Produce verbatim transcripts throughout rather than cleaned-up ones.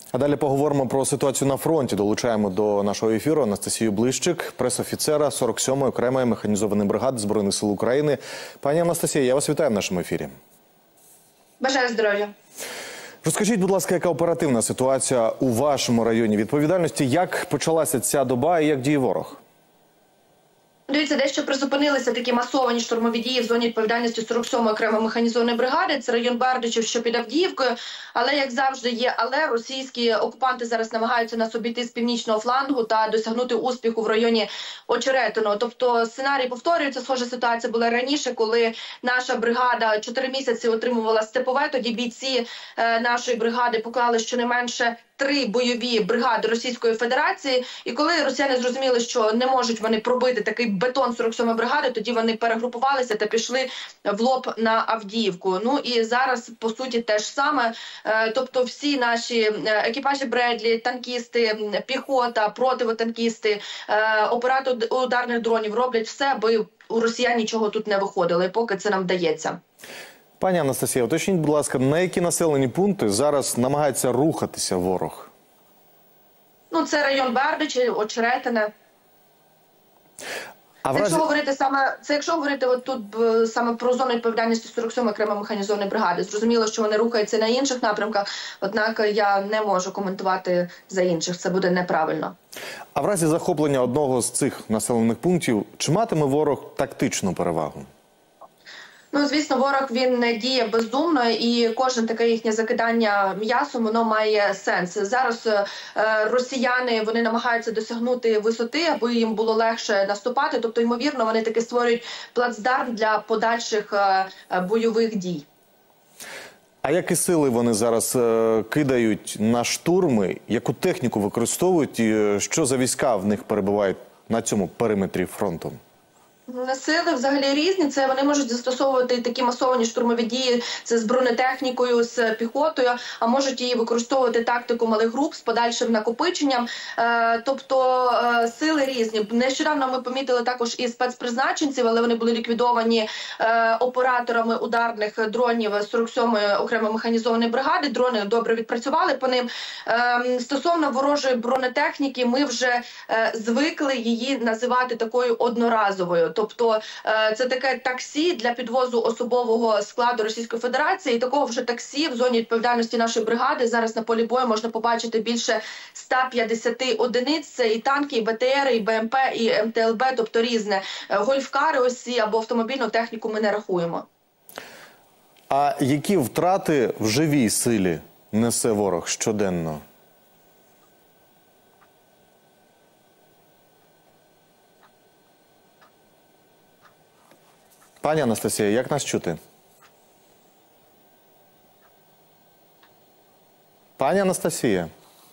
А далі поговоримо про ситуацію на фронті. Долучаємо до нашого ефіру Анастасію Блищик, прес-офіцера сорок сьомої окремої механізованої бригади Збройних сил України. Пані Анастасія, я вас вітаю в нашому ефірі. Бажаю здоров'я. Розкажіть, будь ласка, яка оперативна ситуація у вашому районі відповідальності? Як почалася ця доба і як діє ворог? Дивіться, дещо призупинилися такі масовані штурмові дії в зоні відповідальності сорок сьомої окремої механізованої бригади. Це район Бердичів, що під Авдіївкою. Але, як завжди, є але. Російські окупанти зараз намагаються нас обійти з північного флангу та досягнути успіху в районі Очеретиного. Тобто сценарій повторюється. Схожа ситуація була раніше, коли наша бригада чотири місяці отримувала Степове. Тоді бійці е, нашої бригади поклали щонайменше три бойові бригади Російської Федерації. І коли росіяни зрозуміли, що не можуть вони пробити такий бетон сорок сьомої бригади, тоді вони перегрупувалися та пішли в лоб на Авдіївку. Ну і зараз, по суті, те ж саме. Тобто всі наші екіпажі Бредлі, танкісти, піхота, противотанкісти, оператори ударних дронів роблять все, аби у росіян нічого тут не виходило. І поки це нам вдається. Пані Анастасія, уточніть, будь ласка, на які населені пункти зараз намагається рухатися ворог? Ну, це район Бердичі, Очеретине. А це, разі... якщо говорити саме, це якщо говорити от тут саме про зону відповідальності сорок сьомої окремої механізованої бригади. Зрозуміло, що вони рухаються на інших напрямках, однак я не можу коментувати за інших, це буде неправильно. А в разі захоплення одного з цих населених пунктів, чи матиме ворог тактичну перевагу? Ну, звісно, ворог, він не діє бездумно, і кожне таке їхнє закидання м'ясом, воно має сенс. Зараз е, росіяни, вони намагаються досягнути висоти, аби їм було легше наступати. Тобто, ймовірно, вони таки створюють плацдарм для подальших е, бойових дій. А які сили вони зараз е, кидають на штурми? Яку техніку використовують? І що за війська в них перебувають на цьому периметрі фронту? Сили взагалі різні. Це вони можуть застосовувати такі масовані штурмові дії, це з бронетехнікою, з піхотою, а можуть її використовувати тактику малих груп з подальшим накопиченням. Е, тобто е, сили різні. Нещодавно ми помітили також і спецпризначенців, але вони були ліквідовані е, операторами ударних дронів сорок сьомої окремої механізованої бригади. Дрони добре відпрацювали по ним. Е, стосовно ворожої бронетехніки, ми вже е, звикли її називати такою одноразовою. Тобто це таке таксі для підвозу особового складу Російської Федерації. І такого вже таксі в зоні відповідальності нашої бригади зараз на полі бою можна побачити більше ста п'ятдесяти одиниць. Це і танки, і БТРи, і БМП, і МТЛБ, тобто різне. Гольфкари ось ці або автомобільну техніку ми не рахуємо. А які втрати в живій силі несе ворог щоденно? Пані Анастасія, як нас чути? Пані Анастасія.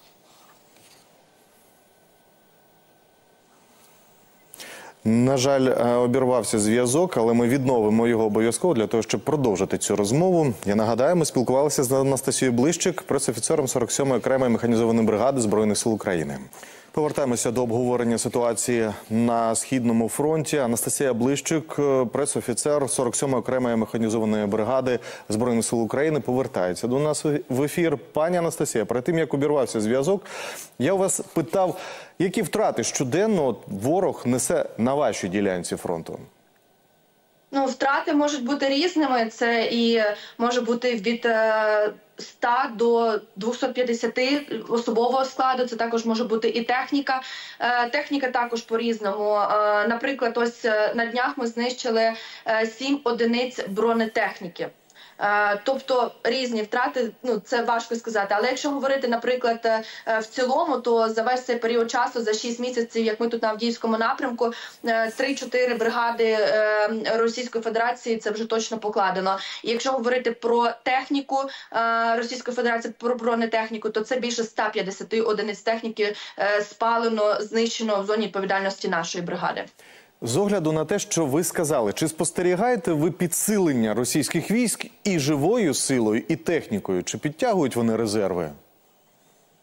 На жаль, обірвався зв'язок, але ми відновимо його обов'язково для того, щоб продовжити цю розмову. Я нагадаю, ми спілкувалися з Анастасією Блищик, прес-офіцером сорок сьомої окремої механізованої бригади Збройних сил України. Повертаємося до обговорення ситуації на Східному фронті. Анастасія Блищик, прес-офіцер сорок сьомої окремої механізованої бригади Збройних сил України, повертається до нас в ефір. Пані Анастасія, перед тим, як обірвався зв'язок, я у вас питав, які втрати щоденно ворог несе на вашій ділянці фронту? Ну, втрати можуть бути різними. Це і може бути від е, ста до двохсот п'ятдесяти особового складу. Це також може бути і техніка. Е, техніка також по-різному. Е, наприклад, ось на днях ми знищили е, сім одиниць бронетехніки. Тобто різні втрати, ну це важко сказати. Але якщо говорити, наприклад, в цілому, то за весь цей період часу, за шість місяців, як ми тут на Авдіївському напрямку, три-чотири бригади Російської Федерації це вже точно покладено. І якщо говорити про техніку Російської Федерації, про бронетехніку, то це більше ста п'ятдесяти одиниць техніки спалено, знищено в зоні відповідальності нашої бригади. З огляду на те, що ви сказали, чи спостерігаєте ви підсилення російських військ і живою силою, і технікою? Чи підтягують вони резерви?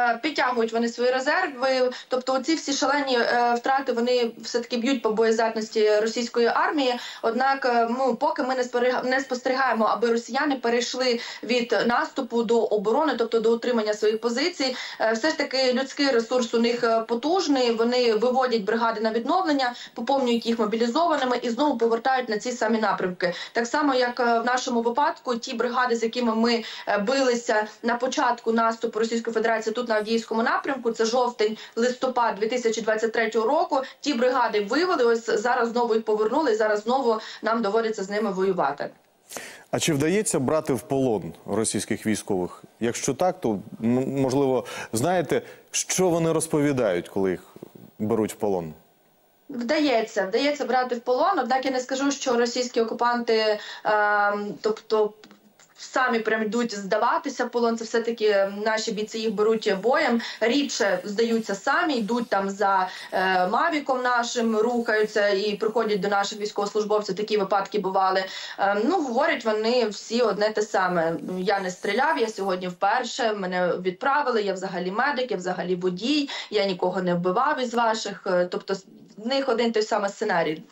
підтягують вони свої резерви. Тобто ці всі шалені е, втрати, вони все-таки б'ють по боєздатності російської армії. Однак, е, ну, поки ми не, спориг... не спостерігаємо, аби росіяни перейшли від наступу до оборони, тобто до утримання своїх позицій. Е, все ж таки людський ресурс у них потужний, вони виводять бригади на відновлення, поповнюють їх мобілізованими і знову повертають на ці самі напрямки. Так само, як в нашому випадку, ті бригади, з якими ми билися на початку наступу Російської Федерації тут на Авдіївському напрямку, це жовтень, листопад дві тисячі двадцять третього року, ті бригади вивели, ось зараз знову їх повернули, і зараз знову нам доводиться з ними воювати. А чи вдається брати в полон російських військових? Якщо так, то, можливо, знаєте, що вони розповідають, коли їх беруть в полон? Вдається, вдається брати в полон, однак я не скажу, що російські окупанти, е, тобто, самі прям йдуть здаватися в полон, це все-таки наші бійці їх беруть боєм, рідше здаються самі, йдуть там за е, мавіком нашим, рухаються і приходять до наших військовослужбовців, такі випадки бували. Е, ну, говорять вони всі одне те саме. Я не стріляв, я сьогодні вперше, мене відправили, я взагалі медик, я взагалі водій, я нікого не вбивав із ваших, тобто в них один той самий сценарій.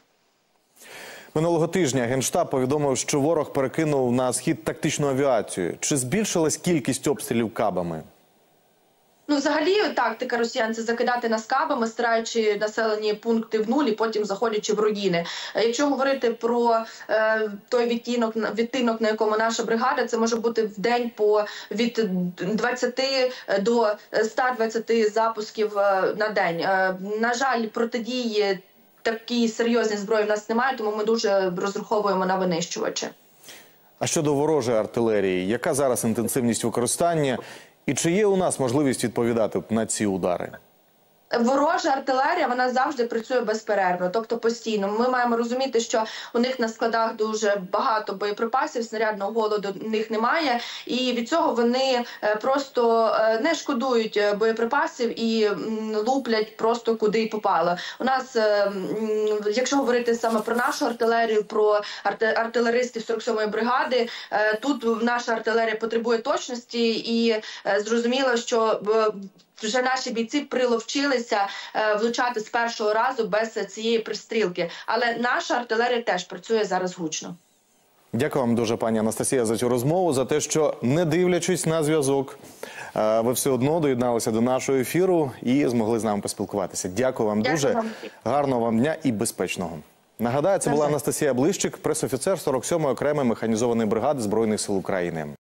Минулого тижня Генштаб повідомив, що ворог перекинув на схід тактичну авіацію. Чи збільшилась кількість обстрілів кабами? Ну, взагалі, тактика росіян – це закидати нас кабами, стираючи населені пункти в нуль і потім заходячи в руїни. Якщо говорити про е, той відтінок, відтинок, на якому наша бригада, це може бути в день по від двадцяти до ста двадцяти запусків е, на день. Е, на жаль, протидії такі серйозні зброї в нас немає, тому ми дуже розраховуємо на винищувачі. А щодо ворожої артилерії, яка зараз інтенсивність використання і чи є у нас можливість відповідати на ці удари? Ворожа артилерія, вона завжди працює безперервно, тобто постійно. Ми маємо розуміти, що у них на складах дуже багато боєприпасів, снарядного голоду в них немає, і від цього вони просто не шкодують боєприпасів і луплять просто куди й попало. У нас, якщо говорити саме про нашу артилерію, про артилеристів сорок сьомої бригади, тут наша артилерія потребує точності і зрозуміло, що вже наші бійці приловчилися е, влучати з першого разу без цієї пристрілки. Але наша артилерія теж працює зараз гучно. Дякую вам дуже, пані Анастасія, за цю розмову, за те, що, не дивлячись на зв'язок, е, ви все одно доєдналися до нашого ефіру і змогли з нами поспілкуватися. Дякую вам. Дякую дуже. Вам. Гарного вам дня і безпечного. Нагадаю, це була Анастасія Блищик, пресофіцер сорок сьомої окремої механізованої бригади Збройних сил України.